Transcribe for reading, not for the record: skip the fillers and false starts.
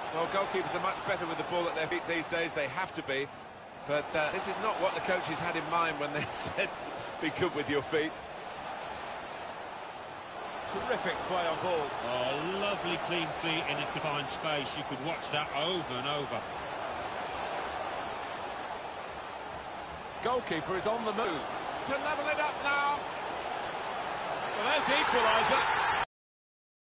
Well, goalkeepers are much better with the ball at their feet these days. They have to be. But this is not what the coaches had in mind when they said be good with your feet. Terrific play on ball. Oh, lovely clean feet in a confined space. You could watch that over and over. Goalkeeper is on the move. To level it up now. Well, there's the equaliser.